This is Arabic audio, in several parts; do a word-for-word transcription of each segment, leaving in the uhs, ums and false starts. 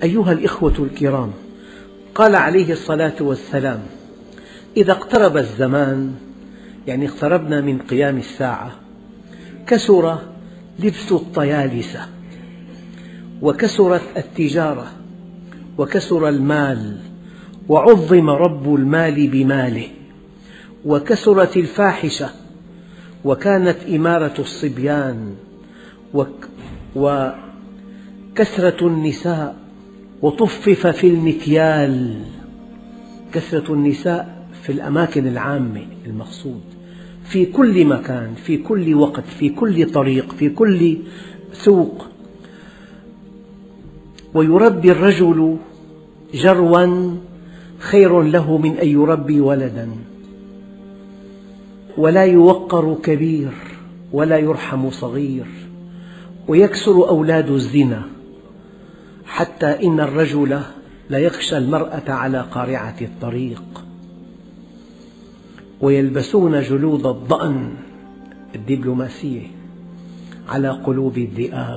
أيها الإخوة الكرام، قال عليه الصلاة والسلام: إذا اقترب الزمان، يعني اقتربنا من قيام الساعة، كثر لبس الطيالسة، وكثرت التجارة، وكثر المال، وعظم رب المال بماله، وكثرت الفاحشة، وكانت إمارة الصبيان، وكثرة النساء، وطفف في المكيال. كثرة النساء في الأماكن العامة المقصود، في كل مكان، في كل وقت، في كل طريق، في كل سوق. ويربي الرجل جروا خير له من أن يربي ولدا، ولا يوقر كبير ولا يرحم صغير، ويكثر أولاد الزنا، حتى إن الرجل ليخشى المرأة على قارعة الطريق. ويلبسون جلود الضأن الدبلوماسية على قلوب الذئاب.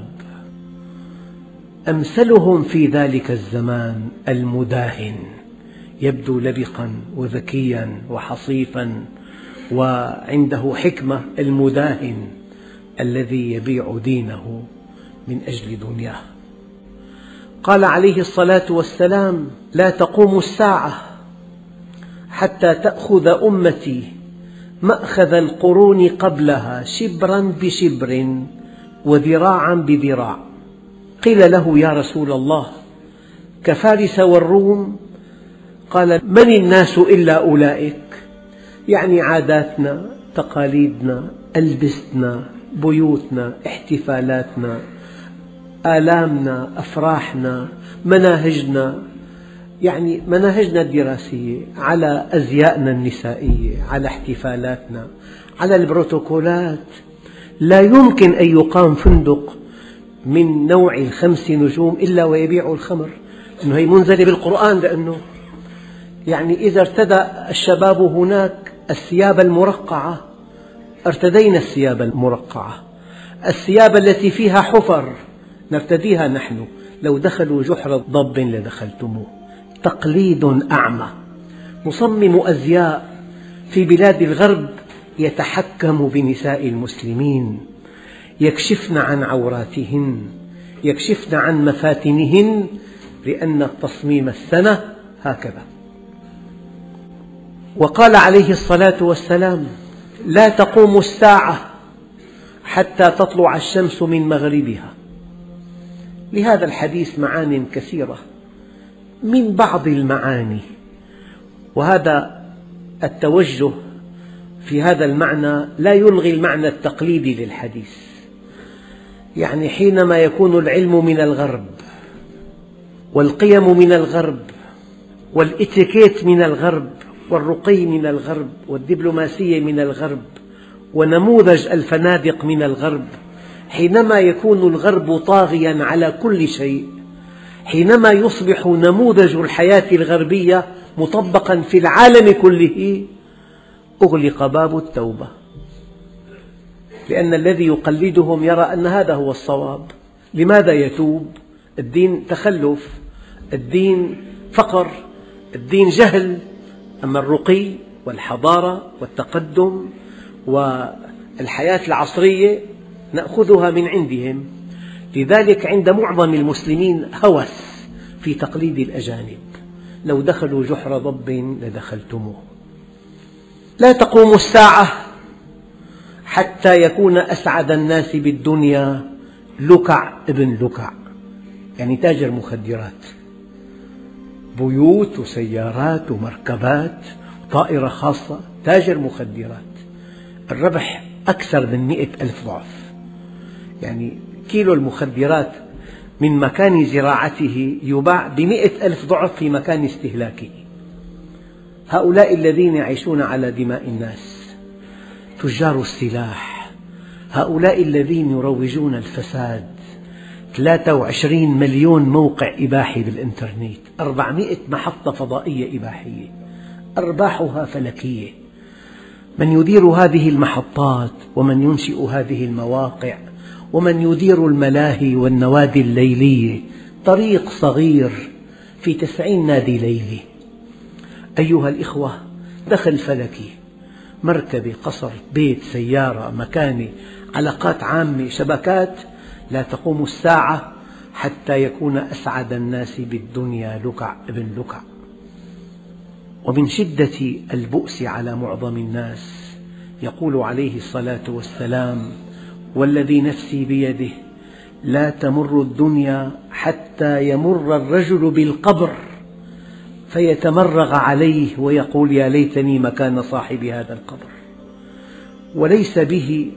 أمثلهم في ذلك الزمان المداهن، يبدو لبقا وذكيا وحصيفا وعنده حكمة، المداهن الذي يبيع دينه من أجل دنياه. قال عليه الصلاة والسلام: لا تقوم الساعة حتى تأخذ أمتي مأخذ القرون قبلها، شبرا بشبر وذراعا بذراع. قيل له: يا رسول الله، كفارس والروم؟ قال: من الناس إلا أولئك؟ يعني عاداتنا، تقاليدنا، ألبستنا، بيوتنا، احتفالاتنا، آلامنا، أفراحنا، مناهجنا، يعني مناهجنا الدراسية، على أزيائنا النسائية، على احتفالاتنا، على البروتوكولات. لا يمكن أن يقام فندق من نوع الخمس نجوم إلا ويبيع الخمر، لأنه هي منزلة بالقرآن. لأنه يعني إذا ارتدى الشباب هناك الثياب المرقعة، ارتدينا الثياب المرقعة. الثياب التي فيها حفر نرتديها نحن، لو دخلوا جحر ضب لدخلتموه. تقليد أعمى. مصمم أزياء في بلاد الغرب يتحكم بنساء المسلمين، يكشفن عن عوراتهن، يكشفن عن مفاتنهن، لأن التصميم السنة هكذا. وقال عليه الصلاة والسلام: لا تقوم الساعة حتى تطلع الشمس من مغربها. لهذا الحديث معان كثيرة. من بعض المعاني، وهذا التوجه في هذا المعنى لا يلغي المعنى التقليدي للحديث، يعني حينما يكون العلم من الغرب، والقيم من الغرب، والإتيكيت من الغرب، والرقي من الغرب، والدبلوماسية من الغرب، ونموذج الفنادق من الغرب، حينما يكون الغرب طاغيا على كل شيء، حينما يصبح نموذج الحياة الغربية مطبقا في العالم كله، أغلق باب التوبة، لأن الذي يقلدهم يرى أن هذا هو الصواب. لماذا يتوب؟ الدين تخلف، الدين فقر، الدين جهل. أما الرقي والحضارة والتقدم والحياة العصرية نأخذها من عندهم. لذلك عند معظم المسلمين هوس في تقليد الأجانب، لو دخلوا جحر ضب لدخلتموه. لا تقوم الساعة حتى يكون أسعد الناس بالدنيا لكع ابن لكع، يعني تاجر مخدرات، بيوت وسيارات ومركبات وطائرة خاصة، تاجر مخدرات، الربح أكثر من مئة ألف ضعف. يعني كيلو المخدرات من مكان زراعته يباع بمئة ألف ضعف في مكان استهلاكه. هؤلاء الذين يعيشون على دماء الناس، تجار السلاح، هؤلاء الذين يروجون الفساد. ثلاثة وعشرين مليون موقع إباحي بالإنترنت، أربعمئة محطة فضائية إباحية، أرباحها فلكية. من يدير هذه المحطات، ومن ينشئ هذه المواقع، ومن يدير الملاهي والنوادي الليلية، طريق صغير في تسعين نادي ليلي. أيها الإخوة، دخل فلكي، مركبة، قصر، بيت، سيارة، مكانة، علاقات عامة، شبكات، لا تقوم الساعة حتى يكون أسعد الناس بالدنيا لكع ابن لكع. ومن شدة البؤس على معظم الناس يقول عليه الصلاة والسلام: والذي نفسي بيده لا تمر الدنيا حتى يمر الرجل بالقبر فيتمرغ عليه ويقول: يا ليتني مكان صاحب هذا القبر. وليس به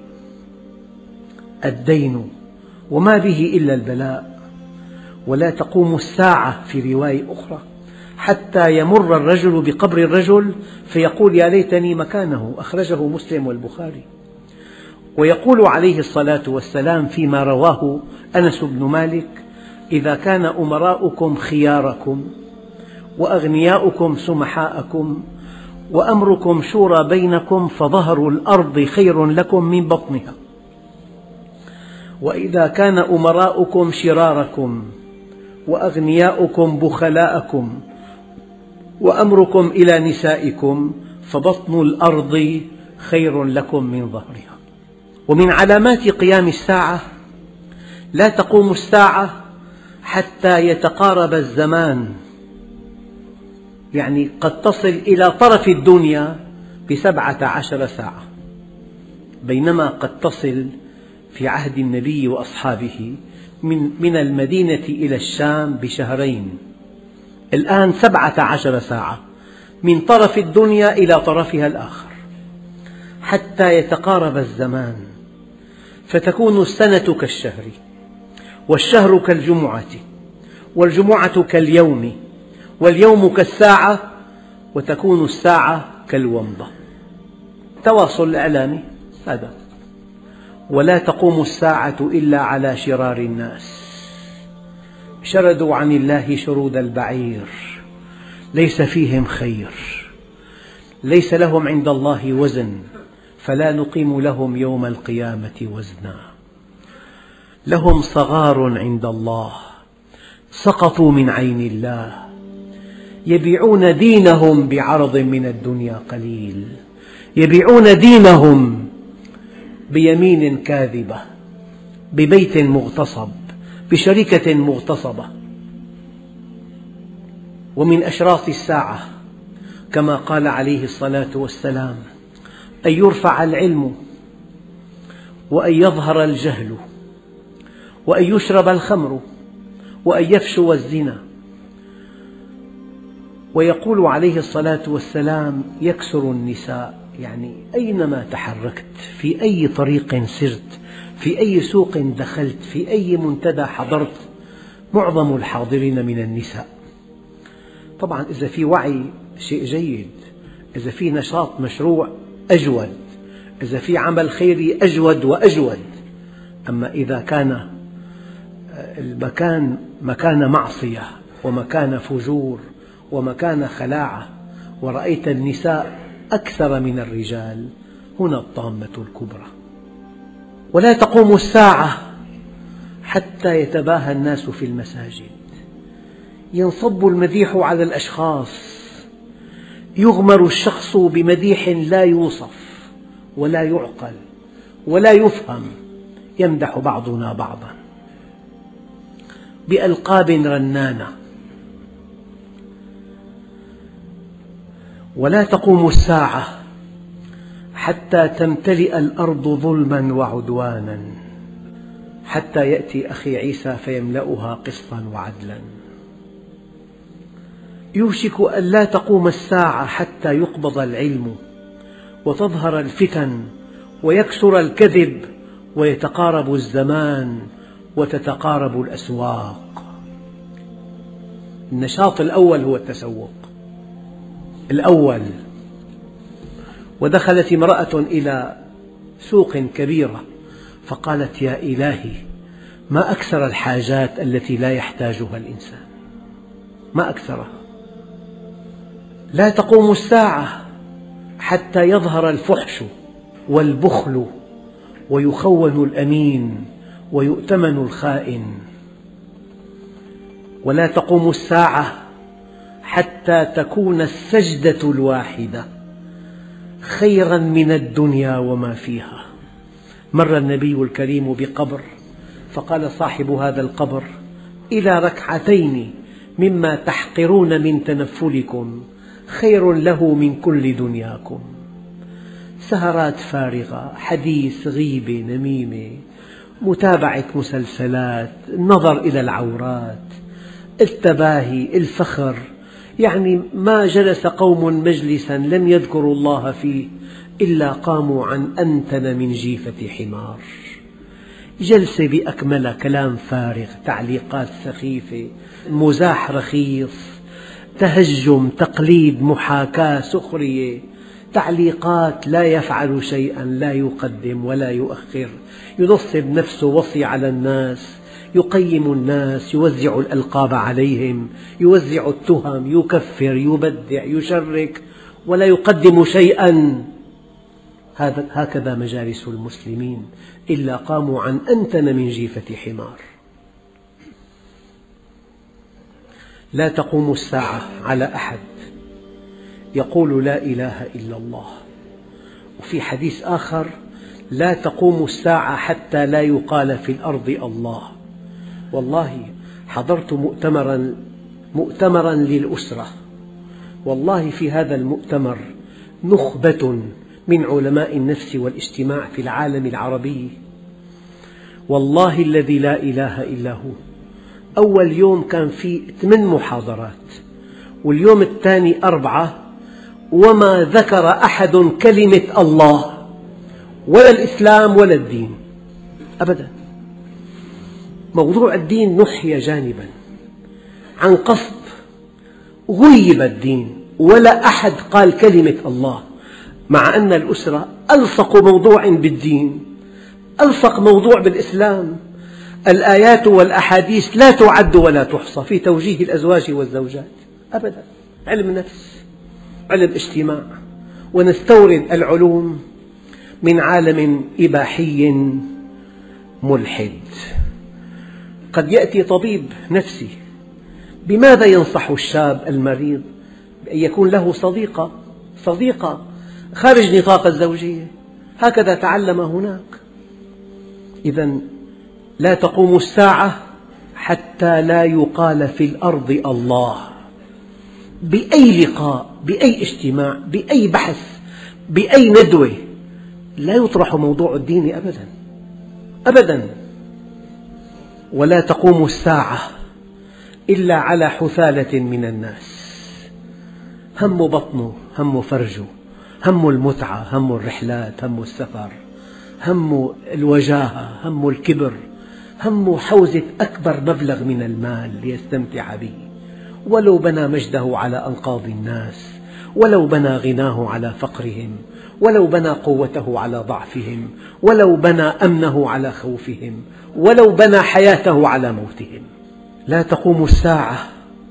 الدين وما به إلا البلاء. ولا تقوم الساعة في رواية أخرى حتى يمر الرجل بقبر الرجل فيقول: يا ليتني مكانه. أخرجه مسلم والبخاري. ويقول عليه الصلاة والسلام فيما رواه أنس بن مالك: إذا كان أمراؤكم خياركم وأغنياؤكم سمحاءكم وأمركم شورى بينكم فظهر الأرض خير لكم من بطنها. وإذا كان أمراؤكم شراركم وأغنياؤكم بخلاءكم وأمركم إلى نسائكم فبطن الأرض خير لكم من ظهرها. ومن علامات قيام الساعة: لا تقوم الساعة حتى يتقارب الزمان، يعني قد تصل إلى طرف الدنيا بسبعة عشر ساعة، بينما قد تصل في عهد النبي وأصحابه من, من المدينة إلى الشام بشهرين. الآن سبعة عشر ساعة من طرف الدنيا إلى طرفها الآخر حتى يتقارب الزمان، فتكون السنة كالشهر، والشهر كالجمعة، والجمعة كاليوم، واليوم كالساعة، وتكون الساعة كالومضة. تواصل إعلامي هذا. ولا تقوم الساعة إلا على شرار الناس، شردوا عن الله شرود البعير، ليس فيهم خير، ليس لهم عند الله وزن، فلا نقيم لهم يوم القيامة وزنا. لهم صغار عند الله، سقطوا من عين الله، يبيعون دينهم بعرض من الدنيا قليل، يبيعون دينهم بيمين كاذبة، ببيت مغتصب، بشركة مغتصبة. ومن أشراط الساعة كما قال عليه الصلاة والسلام: أن يرفع العلم، وأن يظهر الجهل، وأن يشرب الخمر، وأن يفشو الزنا. ويقول عليه الصلاة والسلام: يكثر النساء، يعني أينما تحركت، في أي طريق سرت، في أي سوق دخلت، في أي منتدى حضرت، معظم الحاضرين من النساء. طبعا إذا في وعي شيء جيد، إذا في نشاط مشروع أجود، إذا في عمل خيري أجود وأجود. أما إذا كان المكان مكان معصية ومكان فجور ومكان خلاعة ورأيت النساء أكثر من الرجال، هنا الطامة الكبرى. ولا تقوم الساعة حتى يتباهى الناس في المساجد، ينصب المديح على الأشخاص، يغمر الشخص بمديح لا يوصف ولا يعقل ولا يفهم، يمدح بعضنا بعضا بألقاب رنانة. ولا تقوم الساعة حتى تمتلئ الأرض ظلما وعدوانا، حتى يأتي أخي عيسى فيملأها قسطا وعدلا. يوشك أن لا تقوم الساعة حتى يقبض العلم وتظهر الفتن ويكثر الكذب ويتقارب الزمان وتتقارب الأسواق. النشاط الأول هو التسوق الأول. ودخلت امرأة إلى سوق كبيرة فقالت: يا إلهي، ما أكثر الحاجات التي لا يحتاجها الإنسان، ما أكثرها. لا تقوم الساعة حتى يظهر الفحش والبخل ويخون الأمين ويؤتمن الخائن. ولا تقوم الساعة حتى تكون السجدة الواحدة خيرا من الدنيا وما فيها. مر النبي الكريم بقبر فقال صاحب هذا القبر: إلى ركعتين مما تحقرون من تنفلكم خير له من كل دنياكم. سهرات فارغة، حديث، غيبة، نميمة، متابعة مسلسلات، النظر إلى العورات، التباهي، الفخر، يعني ما جلس قوم مجلسا لم يذكروا الله فيه إلا قاموا عن أنتن من جيفة حمار. جلسة بأكملها كلام فارغ، تعليقات سخيفة، مزاح رخيص، تهجم، تقليد، محاكاة، سخرية، تعليقات، لا يفعل شيئا، لا يقدم ولا يؤخر، ينصب نفسه وصي على الناس، يقيم الناس، يوزع الألقاب عليهم، يوزع التهم، يكفر، يبدع، يشرك، ولا يقدم شيئا. هكذا مجالس المسلمين، إلا قاموا عن أنتن من جيفة حمار. لا تقوم الساعة على أحد يقول لا إله إلا الله. وفي حديث آخر: لا تقوم الساعة حتى لا يقال في الأرض الله. والله حضرت مؤتمرا مؤتمرا للأسرة، والله في هذا المؤتمر نخبة من علماء النفس والاجتماع في العالم العربي، والله الذي لا إله إلا هو. أول يوم كان في ثمان محاضرات، واليوم الثاني أربعة، وما ذكر أحد كلمة الله ولا الإسلام ولا الدين أبدا. موضوع الدين نحي جانبا عن قصد، غيب الدين، ولا أحد قال كلمة الله، مع أن الأسرة ألصق موضوع بالدين، ألصق موضوع بالإسلام. الآيات والأحاديث لا تعد ولا تحصى في توجيه الأزواج والزوجات أبدا. علم نفس، علم اجتماع، ونستورد العلوم من عالم إباحي ملحد. قد يأتي طبيب نفسي، بماذا ينصح الشاب المريض؟ بأن يكون له صديقة صديقة خارج نطاق الزوجية، هكذا تعلم هناك. إذن لا تقوم الساعة حتى لا يقال في الأرض الله. بأي لقاء، بأي اجتماع، بأي بحث، بأي ندوة لا يطرح موضوع الدين أبدا أبدا. ولا تقوم الساعة إلا على حثالة من الناس، هم بطنه، هم فرجه، هم المتعة، هم الرحلات، هم السفر، هم الوجاهة، هم الكبر، هم حوزة أكبر مبلغ من المال ليستمتع به، ولو بنى مجده على أنقاض الناس، ولو بنى غناه على فقرهم، ولو بنى قوته على ضعفهم، ولو بنى أمنه على خوفهم، ولو بنى حياته على موتهم. لا تقوم الساعة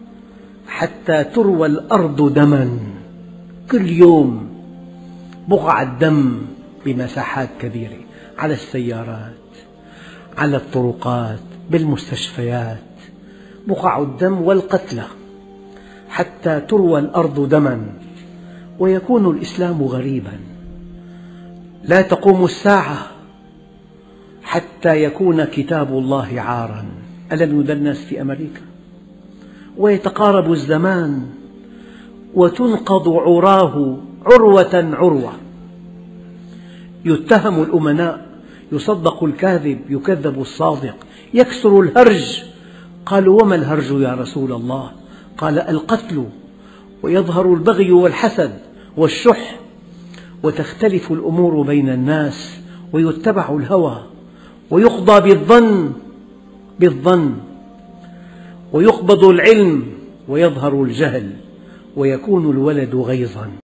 حتى تروى الأرض دما، كل يوم بقعة دم بمساحات كبيرة، على السيارات، على الطرقات، بالمستشفيات، بقع الدم والقتلى، حتى تروى الأرض دما ويكون الإسلام غريبا. لا تقوم الساعة حتى يكون كتاب الله عارا. ألم يدنس في أمريكا؟ ويتقارب الزمان وتنقض عراه عروة عروة، يتهم الأمناء، يصدق الكاذب، يكذب الصادق، يكثر الهرج. قالوا: وما الهرج يا رسول الله؟ قال: القتل، ويظهر البغي والحسد والشح، وتختلف الأمور بين الناس، ويتبع الهوى، ويقضى بالظن بالظن ويقبض العلم، ويظهر الجهل، ويكون الولد غيظا.